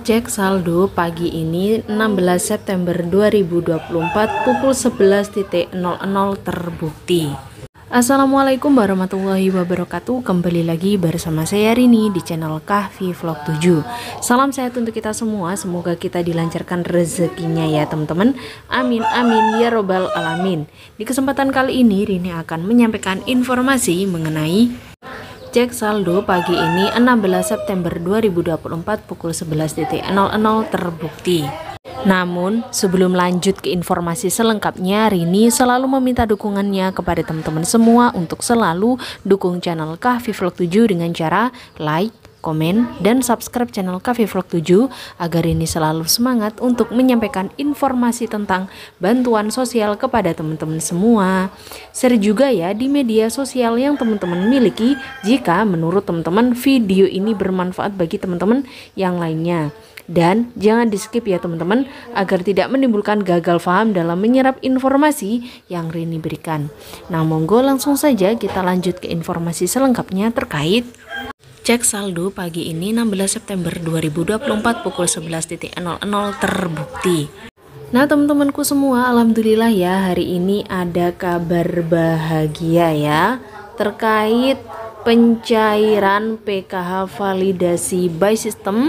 Cek saldo pagi ini 16 September 2024 pukul 11.00 terbukti. Assalamualaikum warahmatullahi wabarakatuh. Kembali lagi bersama saya Rini di channel Kahfi Vlog 7. Salam sehat untuk kita semua. Semoga kita dilancarkan rezekinya ya teman-teman. Amin amin ya robbal alamin. Di kesempatan kali ini Rini akan menyampaikan informasi mengenai cek saldo pagi ini 16 September 2024 pukul 11.00 terbukti. Namun sebelum lanjut ke informasi selengkapnya, Rini selalu meminta dukungannya kepada teman-teman semua untuk selalu dukung channel Kahfi Vlog 7 dengan cara like, komen, dan subscribe channel Kahfi Vlog 7 agar Rini selalu semangat untuk menyampaikan informasi tentang bantuan sosial kepada teman-teman semua. Share juga ya di media sosial yang teman-teman miliki jika menurut teman-teman video ini bermanfaat bagi teman-teman yang lainnya. Dan jangan di skip ya teman-teman agar tidak menimbulkan gagal paham dalam menyerap informasi yang Rini berikan. Nah monggo langsung saja kita lanjut ke informasi selengkapnya terkait cek saldo pagi ini 16 September 2024 pukul 11.00 terbukti. Nah teman-temanku semua, alhamdulillah ya hari ini ada kabar bahagia ya terkait pencairan PKH validasi by system,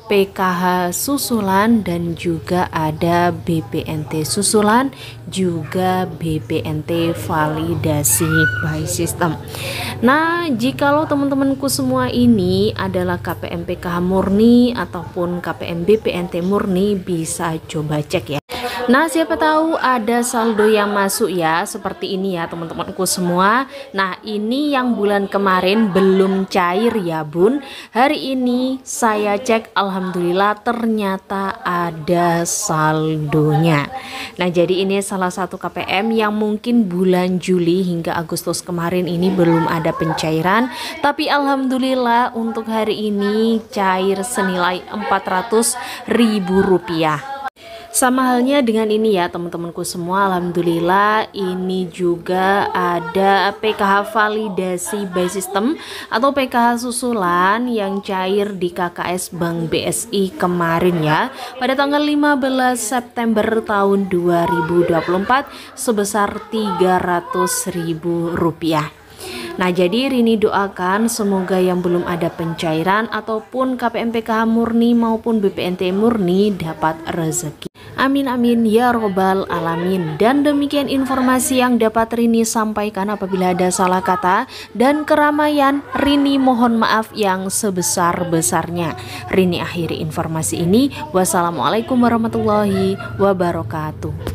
PKH susulan, dan juga ada BPNT susulan, juga BPNT validasi by system. Nah, jikalau teman-temanku semua ini adalah KPM PKH murni ataupun KPM BPNT murni, bisa coba cek ya. Nah siapa tahu ada saldo yang masuk ya, seperti ini ya teman-temanku semua. Nah ini yang bulan kemarin belum cair ya bun. Hari ini saya cek alhamdulillah ternyata ada saldonya. Nah jadi ini salah satu KPM yang mungkin bulan Juli hingga Agustus kemarin ini belum ada pencairan, tapi alhamdulillah untuk hari ini cair senilai Rp400.000. Sama halnya dengan ini ya teman-temanku semua, alhamdulillah ini juga ada PKH validasi by system atau PKH susulan yang cair di KKS Bank BSI kemarin ya pada tanggal 15 September tahun 2024 sebesar Rp300.000. Nah jadi Rini doakan semoga yang belum ada pencairan ataupun KPM PKH murni maupun BPNT murni dapat rezeki. Amin amin ya robbal alamin. Dan demikian informasi yang dapat Rini sampaikan. Apabila ada salah kata dan keramaian, Rini mohon maaf yang sebesar-besarnya. Rini akhiri informasi ini. Wassalamualaikum warahmatullahi wabarakatuh.